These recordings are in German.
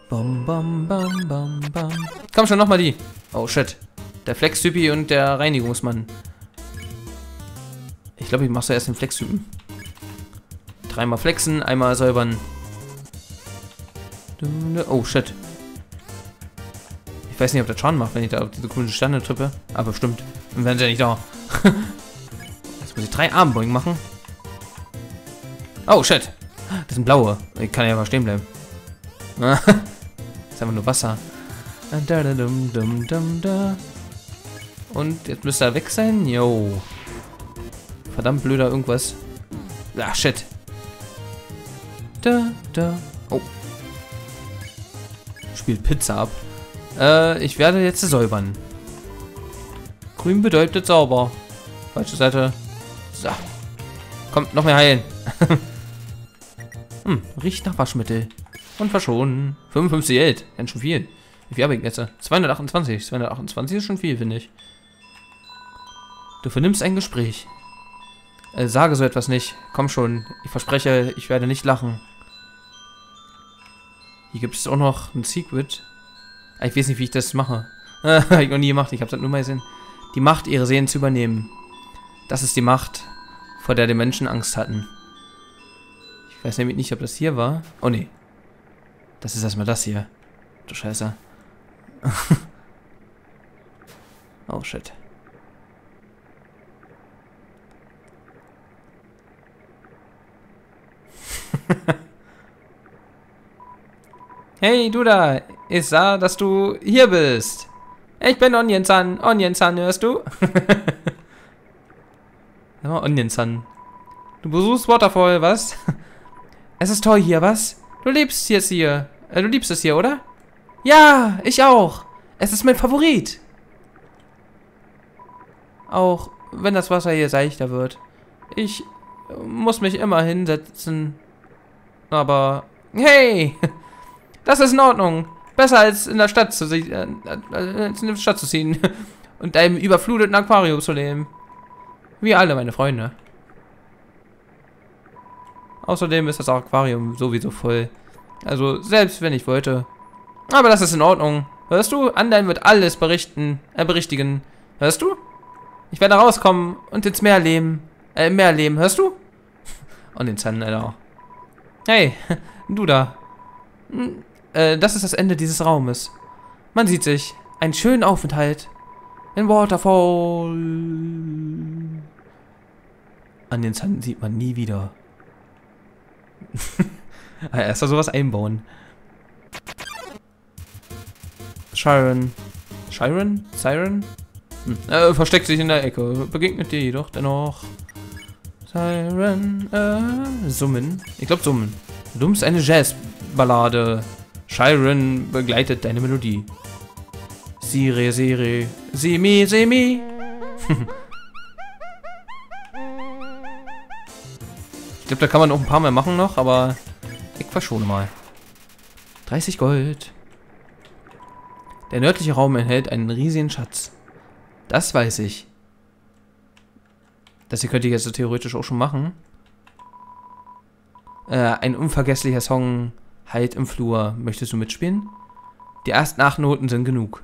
Bam, bam, bam, bam, bam. Komm schon, nochmal die. Oh, shit. Der Flex-Typi und der Reinigungsmann. Ich glaube, ich mache so erst den Flex-Typen. 3-mal flexen, einmal säubern. Oh, shit. Ich weiß nicht, ob der Schaden macht, wenn ich da auf diese komischen Sterne trippe. Aber stimmt. Dann werden sie ja nicht da. Jetzt muss ich 3 Armbeugen machen. Oh, shit. Das sind blaue. Ich kann ja mal stehen bleiben. Das ist einfach nur Wasser. Und jetzt müsste er weg sein. Yo. Verdammt blöder irgendwas. Ah, shit. Oh. Spielt Pizza ab. Ich werde jetzt säubern. Grün bedeutet sauber. Falsche Seite. So. Kommt, noch mehr heilen. Riecht nach Waschmittel. Und verschonen. 55 Geld. Ganz schön viel. Wie viel habe ich jetzt? 228. 228 ist schon viel, finde ich. Du vernimmst ein Gespräch. Sage so etwas nicht. Komm schon. Ich verspreche, ich werde nicht lachen. Hier gibt es auch noch ein Secret. Ich weiß nicht, wie ich das mache. Habe ich noch nie gemacht. Ich habe das nur mal gesehen. Die Macht, ihre Seelen zu übernehmen. Das ist die Macht, vor der die Menschen Angst hatten. Ich weiß nämlich nicht, ob das hier war. Oh, nee. Das ist erstmal das hier. Du Scheiße. Oh, shit. Hey, du da. Ich sah, dass du hier bist. Ich bin Onion-san. Onion-san, hörst du? Ja, Onion-san. Du besuchst Waterfall, was? Es ist toll hier, was? Du liebst es hier. Du liebst es hier, oder? Ja, ich auch. Es ist mein Favorit. Auch wenn das Wasser hier seichter wird. Ich muss mich immer hinsetzen. Aber, hey, das ist in Ordnung. Besser als in der Stadt zu ziehen und einem überfluteten Aquarium zu leben. Wie alle meine Freunde. Außerdem ist das Aquarium sowieso voll. Also, selbst wenn ich wollte. Aber das ist in Ordnung. Hörst du? Andein wird alles berichtigen. Hörst du? Ich werde rauskommen und ins Meer leben. Hörst du? Und den Zahn, Alter. Hey, du da. Das ist das Ende dieses Raumes. Man sieht sich. Einen schönen Aufenthalt. In Waterfall. An den Zahn sieht man nie wieder. Erst mal sowas einbauen. Siren? Versteckt sich in der Ecke. Begegnet dir jedoch dennoch. Siren, Summen. Ich glaube Summen. Du nimmst eine Jazzballade. Siren begleitet deine Melodie. Sire, Sire, Simi, Simi. Ich glaube, da kann man auch ein paar mehr machen noch, aber ich verschone mal. 30 Gold. Der nördliche Raum enthält einen riesigen Schatz. Das weiß ich. Das hier könnte ich jetzt so theoretisch auch schon machen. Ein unvergesslicher Song, Halt im Flur. Möchtest du mitspielen? Die ersten 8 Noten sind genug.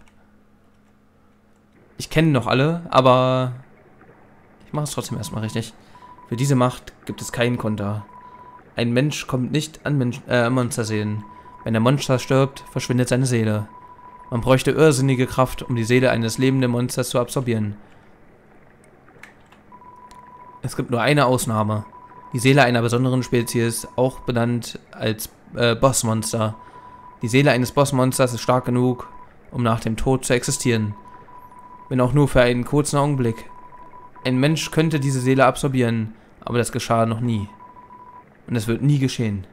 Ich kenne noch alle, aber ich mache es trotzdem erstmal richtig. Für diese Macht gibt es keinen Konter. Ein Mensch kommt nicht an Monsterseelen. Wenn der Monster stirbt, verschwindet seine Seele. Man bräuchte irrsinnige Kraft, um die Seele eines lebenden Monsters zu absorbieren. Es gibt nur eine Ausnahme. Die Seele einer besonderen Spezies, auch benannt als Bossmonster. Die Seele eines Bossmonsters ist stark genug, um nach dem Tod zu existieren. Wenn auch nur für einen kurzen Augenblick. Ein Mensch könnte diese Seele absorbieren, aber das geschah noch nie. Und es wird nie geschehen.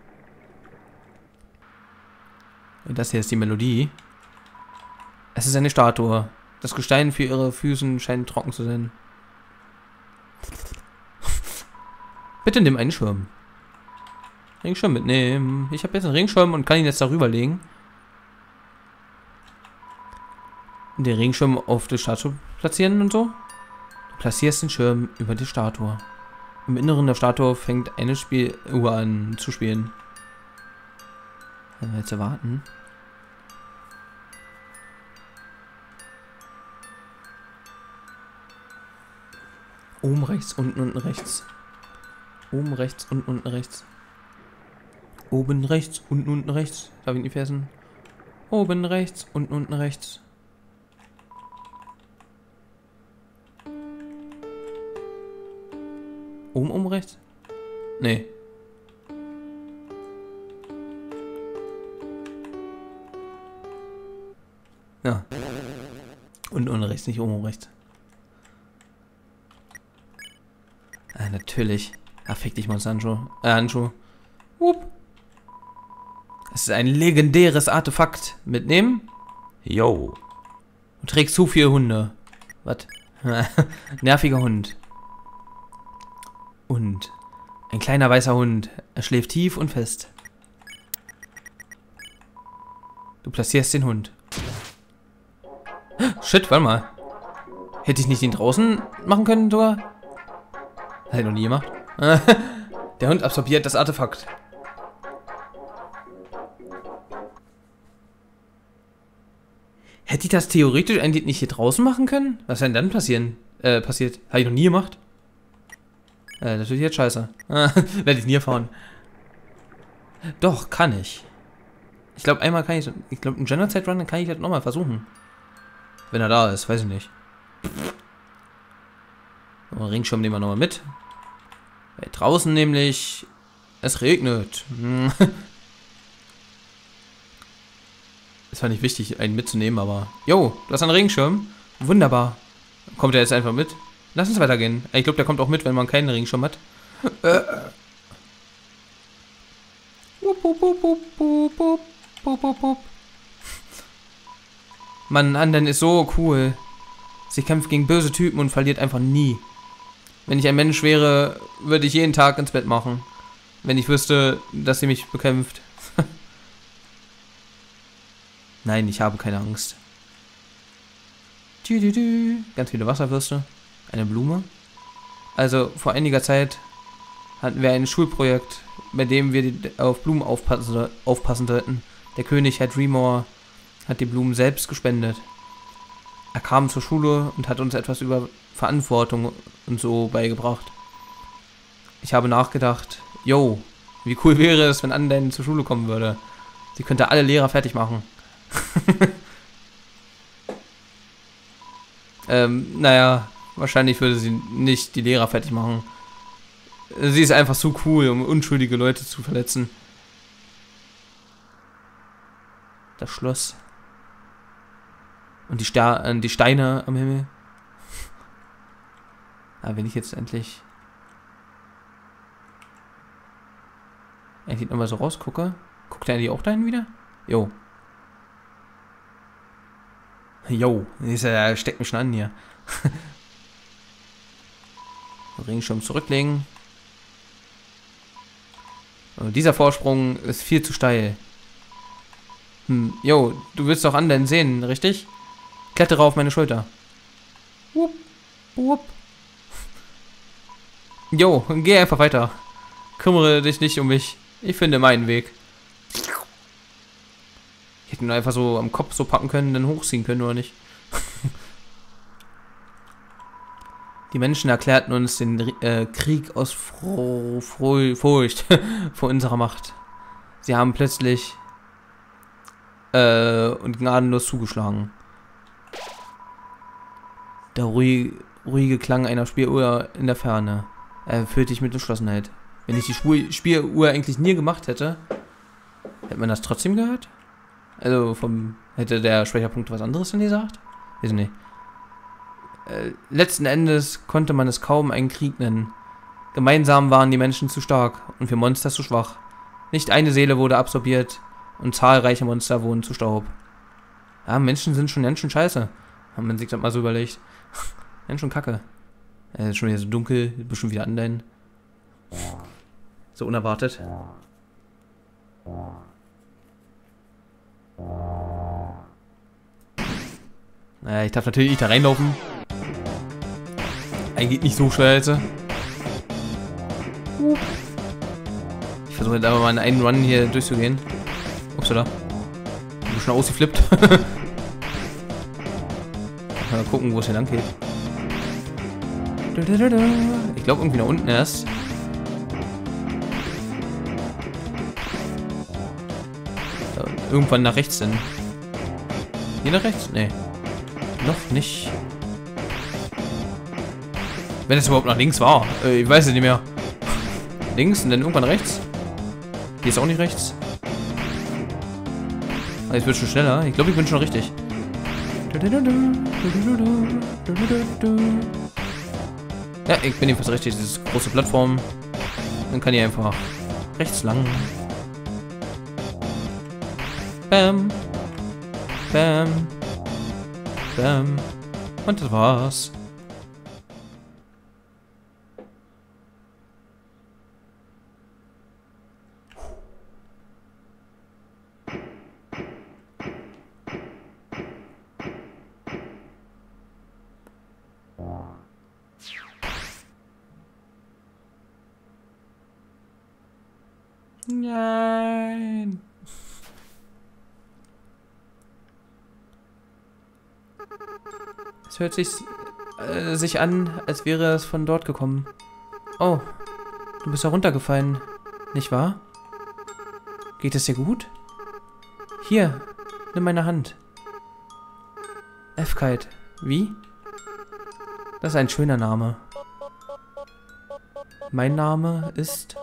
Und das hier ist die Melodie. Es ist eine Statue. Das Gestein für ihre Füßen scheint trocken zu sein. Bitte nimm einen Schirm. Regenschirm mitnehmen. Ich habe jetzt einen Regenschirm und kann ihn jetzt darüber legen. Den Regenschirm auf die Statue platzieren und so. Du platzierst den Schirm über die Statue. Im Inneren der Statue fängt eine Spieluhr an zu spielen. Jetzt warten. Oben rechts, unten rechts. Oben rechts, unten rechts. Oben rechts, unten rechts. Darf ich nicht vergessen? Oben rechts, unten rechts. Oben rechts? Nee. Ja. Unten rechts, nicht oben rechts. Ah, natürlich. Ah, fick dich, Monster Handschuh. Das ist ein legendäres Artefakt. Mitnehmen? Yo. Du trägst zu viele Hunde. Was? Nerviger Hund. Und ein kleiner weißer Hund. Er schläft tief und fest. Du platzierst den Hund. Shit, warte mal. Hätte ich nicht den draußen machen können sogar? Hat ich noch nie gemacht. Der Hund absorbiert das Artefakt. Hätte ich das theoretisch eigentlich nicht hier draußen machen können? Was wäre denn dann passiert? Habe ich noch nie gemacht. Natürlich jetzt scheiße. Werde ich nie erfahren. Doch, kann ich. Ich glaube, einmal kann ich... Ich glaube, im Genocide Run, dann kann ich das nochmal versuchen. Wenn er da ist, weiß ich nicht. So, Regenschirm nehmen wir nochmal mit. Weil draußen nämlich... Es regnet. Es war nicht wichtig, einen mitzunehmen, aber... Jo, du hast einen Regenschirm. Wunderbar. Kommt er jetzt einfach mit? Lass uns weitergehen. Ich glaube, der kommt auch mit, wenn man keinen Regenschirm hat. Mann, Anden ist so cool. Sie kämpft gegen böse Typen und verliert einfach nie. Wenn ich ein Mensch wäre, würde ich jeden Tag ins Bett machen. Wenn ich wüsste, dass sie mich bekämpft. Nein, ich habe keine Angst. Ganz viele Wasserwürste. Eine Blume. Also, vor einiger Zeit hatten wir ein Schulprojekt, bei dem wir auf Blumen aufpassen sollten. Der König, Herr Dremore, hat die Blumen selbst gespendet. Er kam zur Schule und hat uns etwas über Verantwortung und so beigebracht. Ich habe nachgedacht, yo, wie cool wäre es, wenn Anden zur Schule kommen würde. Sie könnte alle Lehrer fertig machen. Naja, wahrscheinlich würde sie nicht die Lehrer fertig machen. Sie ist einfach zu cool, um unschuldige Leute zu verletzen. Das Schloss. Und die Steine am Himmel. Aber wenn ich jetzt endlich nochmal so rausgucke, guckt er eigentlich auch dahin wieder? Jo. Jo, er steckt mich schon an hier. Regenschirm zurücklegen. Und dieser Vorsprung ist viel zu steil. Jo, du willst doch Anden sehen, richtig? Klettere auf meine Schulter. Wupp, wupp. Jo, geh einfach weiter. Kümmere dich nicht um mich. Ich finde meinen Weg. Ich hätte ihn einfach so am Kopf so packen können, dann hochziehen können, oder nicht? Die Menschen erklärten uns den Krieg aus Furcht vor unserer Macht. Sie haben plötzlich und gnadenlos zugeschlagen. Der ruhige Klang einer Spieluhr in der Ferne erfüllte dich mit Entschlossenheit. Wenn ich die Spieluhr eigentlich nie gemacht hätte, hätte man das trotzdem gehört? Also hätte der Schwächerpunkt was anderes denn gesagt? Weiß ich nicht. Letzten Endes konnte man es kaum einen Krieg nennen. Gemeinsam waren die Menschen zu stark und wir Monster zu schwach. Nicht eine Seele wurde absorbiert und zahlreiche Monster wurden zu Staub. Ja, Menschen sind schon ganz schön scheiße. Haben man sich das mal so überlegt. Ganz schön kacke. Ist schon wieder so dunkel, bestimmt wieder Anden. So unerwartet. Naja, ich darf natürlich nicht da reinlaufen. Eigentlich nicht so schwer jetzt. Ich versuche jetzt einfach mal in einen Run hier durchzugehen. Upsala. Ein bisschen ausgeflippt. Mal gucken, wo es hier lang geht. Ich glaube irgendwie nach unten erst. Irgendwann nach rechts hin. Hier nach rechts? Nee. Noch nicht. Wenn es überhaupt nach links war. Ich weiß es nicht mehr. Links und dann irgendwann rechts. Hier ist auch nicht rechts. Ah, jetzt wird schon schneller. Ich glaube, ich bin schon richtig. Ja, ich bin jedenfalls richtig. Das ist große Plattform. Dann kann ich einfach rechts lang. Bam. Bam. Bam. Und das war's. Nein. Es hört sich an, als wäre es von dort gekommen. Oh, du bist heruntergefallen, nicht wahr? Geht es dir gut? Hier, nimm meine Hand. F-Kite. Wie? Das ist ein schöner Name. Mein Name ist...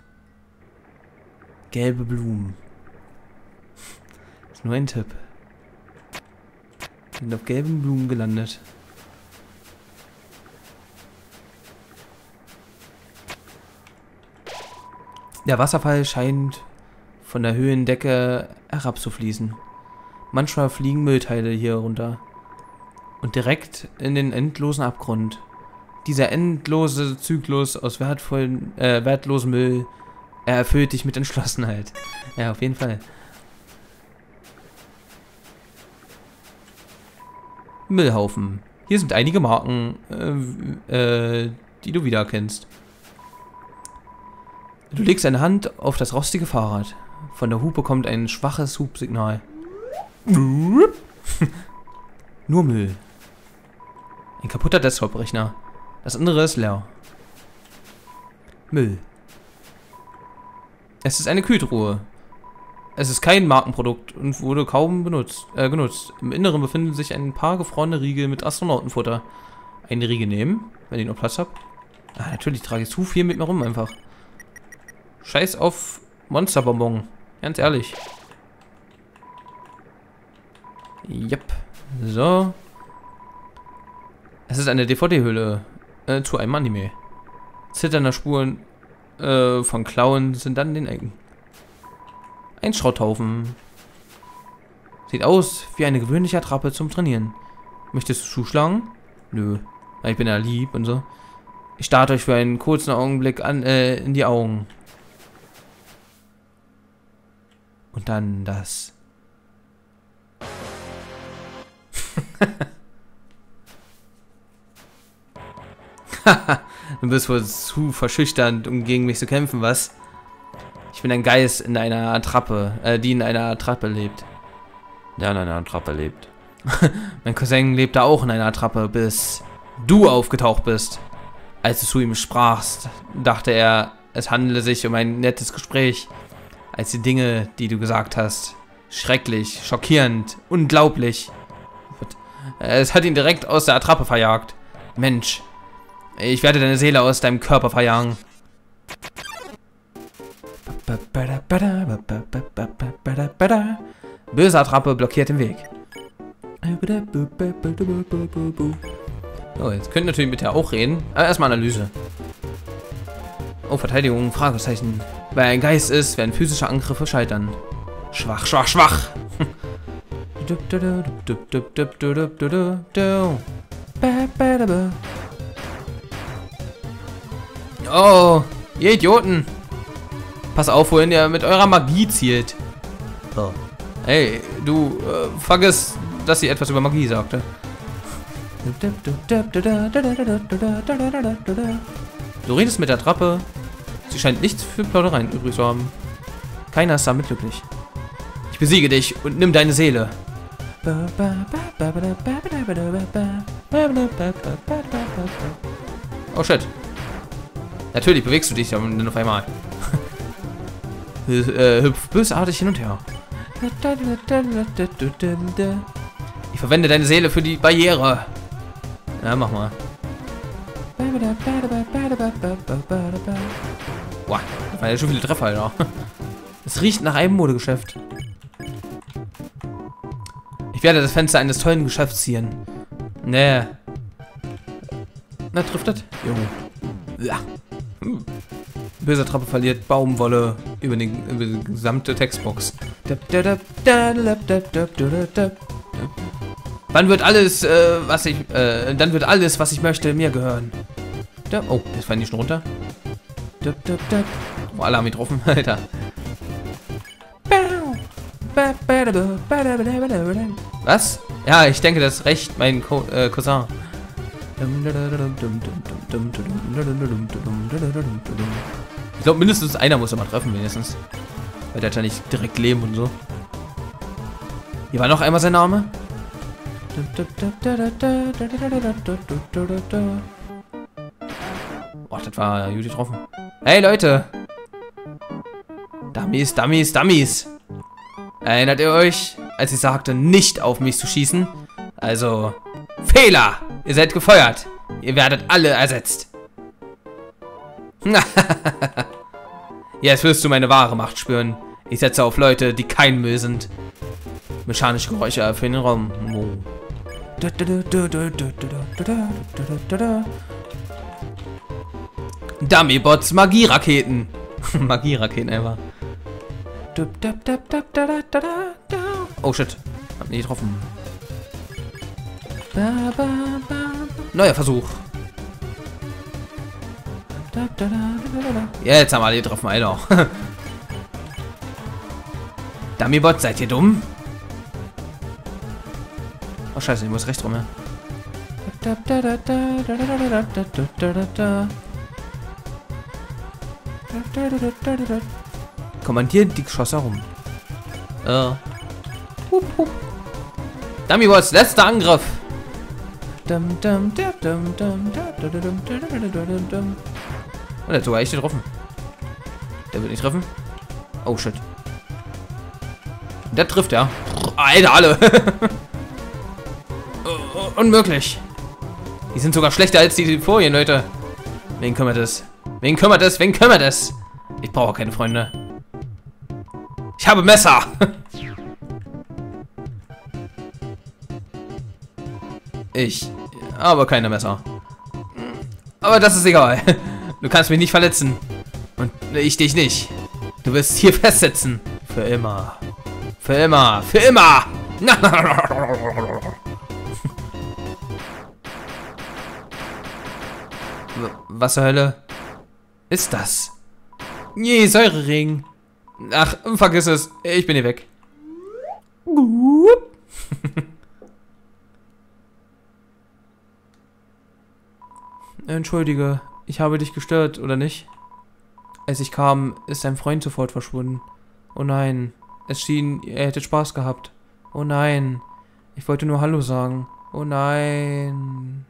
Gelbe Blumen. Das ist nur ein Tipp. Wir sind auf gelben Blumen gelandet. Der Wasserfall scheint von der Höhendecke herabzufließen. Manchmal fliegen Müllteile hier runter. Und direkt in den endlosen Abgrund. Dieser endlose Zyklus aus wertlosem Müll, er erfüllt dich mit Entschlossenheit. Ja, auf jeden Fall. Müllhaufen. Hier sind einige Marken, die du wiedererkennst. Du legst deine Hand auf das rostige Fahrrad. Von der Hupe kommt ein schwaches Hupsignal. Nur Müll. Ein kaputter Desktop-Rechner. Das andere ist leer. Müll. Es ist eine Kühltruhe. Es ist kein Markenprodukt und wurde kaum genutzt. Im Inneren befinden sich ein paar gefrorene Riegel mit Astronautenfutter. Eine Riegel nehmen, wenn ich noch Platz habe. Ah, natürlich trage ich zu viel mit mir rum einfach. Scheiß auf Monsterbonbon. Ganz ehrlich. Yep. So. Es ist eine DVD-Hülle zu einem Anime. Zitternde Spuren von Klauen sind an den Ecken. Ein Schrotthaufen. Sieht aus wie eine gewöhnliche Attrappe zum Trainieren. Möchtest du zuschlagen? Nö. Ich bin ja lieb und so. Ich starte euch für einen kurzen Augenblick an in die Augen. Und dann das. Du bist wohl zu verschüchternd, um gegen mich zu kämpfen, was? Ich bin ein Geist in einer Attrappe, die in einer Attrappe lebt. Der in einer Attrappe lebt. Mein Cousin lebte auch in einer Attrappe, bis du aufgetaucht bist. Als du zu ihm sprachst, dachte er, es handele sich um ein nettes Gespräch. Als die Dinge, die du gesagt hast, schrecklich, schockierend, unglaublich. Es hat ihn direkt aus der Attrappe verjagt. Mensch, ich werde deine Seele aus deinem Körper verjagen. Böse Attrappe blockiert den Weg. Oh, jetzt könnt ihr natürlich mit der auch reden. Aber erstmal Analyse. Oh, Verteidigung, Fragezeichen. Weil ein Geist ist, werden physische Angriffe scheitern. Schwach, schwach, schwach. Oh, ihr Idioten. Pass auf, wohin ihr mit eurer Magie zielt. Oh. Hey, du, vergiss, dass sie etwas über Magie sagte. Du redest mit der Attrappe. Sie scheint nichts für Plaudereien übrig zu haben. Keiner ist damit glücklich. Ich besiege dich und nimm deine Seele. Oh shit. Natürlich bewegst du dich dann auf einmal. Hüpf bösartig hin und her. Ich verwende deine Seele für die Barriere. Ja, mach mal. Boah, das waren ja schon viele Treffer, Alter. Es riecht nach einem Modegeschäft. Ich werde das Fenster eines tollen Geschäfts ziehen. Nee. Na, trifft das? Junge. Ja. Böser Trappe verliert Baumwolle über die gesamte Textbox. Wann wird alles, dann wird alles, was ich möchte, mir gehören. Oh, das fallen die schon runter. Oh, alle haben mich getroffen, Alter. Was? Ja, ich denke, das ist recht, mein Cousin. Ich glaube, mindestens einer muss er mal treffen, wenigstens. Weil der hat ja nicht direkt Leben und so. Hier war noch einmal sein Name. Oh, das war gut getroffen. Hey, Leute! Dummies, Dummies, Dummies! Erinnert ihr euch, als ich sagte, nicht auf mich zu schießen? Also, Fehler! Ihr seid gefeuert. Ihr werdet alle ersetzt. Jetzt wirst du meine wahre Macht spüren. Ich setze auf Leute, die kein Müll sind. Mechanische Geräusche für den Raum. Dummy-Bots, Magieraketen. Magieraketen einfach. Oh shit. Hab nicht getroffen. Neuer Versuch. Jetzt haben wir alle getroffen, Alter. Dummybot, seid ihr dumm? Oh scheiße, ich muss rechts rum, ja. Kommandiert die Geschosse herum. Dummybots, letzter Angriff. Und er hat sogar echt getroffen. Der wird nicht treffen. Oh shit. Der trifft ja. Alter, alle. Unmöglich. Die sind sogar schlechter als die vorhin, Leute. Wen kümmert es? Wen kümmert es? Wen kümmert es? Ich brauche keine Freunde. Ich habe Messer. Ich habe keine Messer. Aber das ist egal. Du kannst mich nicht verletzen. Und ich dich nicht. Du wirst hier festsitzen. Für immer. Für immer. Für immer. Was zur Hölle ist das? Nee, Säurering. Ach, vergiss es. Ich bin hier weg. Entschuldige, ich habe dich gestört, oder nicht? Als ich kam, ist dein Freund sofort verschwunden. Oh nein, es schien, er hätte Spaß gehabt. Oh nein, ich wollte nur Hallo sagen. Oh nein.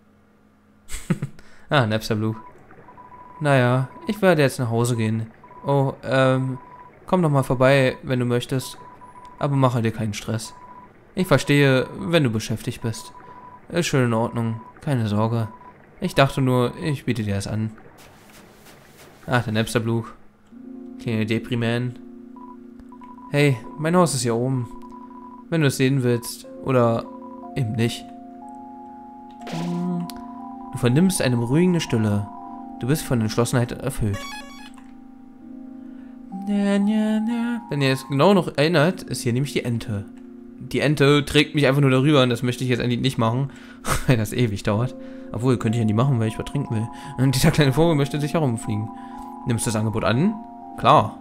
Ah, Napster Blue. Naja, ich werde jetzt nach Hause gehen. Oh, komm doch mal vorbei, wenn du möchtest. Aber mache dir keinen Stress. Ich verstehe, wenn du beschäftigt bist. Ist schon in Ordnung, keine Sorge. Ich dachte nur, ich biete dir das an. Ach, der Napster Blue. Kleine Depriman. Hey, mein Haus ist hier oben. Wenn du es sehen willst. Oder eben nicht. Du vernimmst eine beruhigende Stille. Du bist von Entschlossenheit erfüllt. Wenn ihr es genau noch erinnert, ist hier nämlich die Ente. Die Ente trägt mich einfach nur darüber und das möchte ich jetzt eigentlich nicht machen, weil das ewig dauert. Obwohl, könnte ich ja nie machen, weil ich was trinken will. Und dieser kleine Vogel möchte sich herumfliegen. Nimmst du das Angebot an? Klar.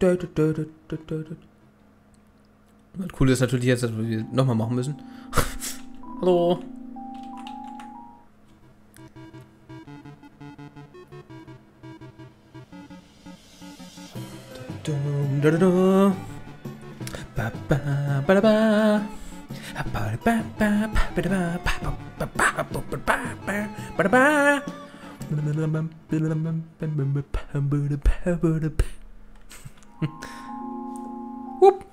Das Coole ist natürlich jetzt, dass wir nochmal machen müssen. Hallo. Hup.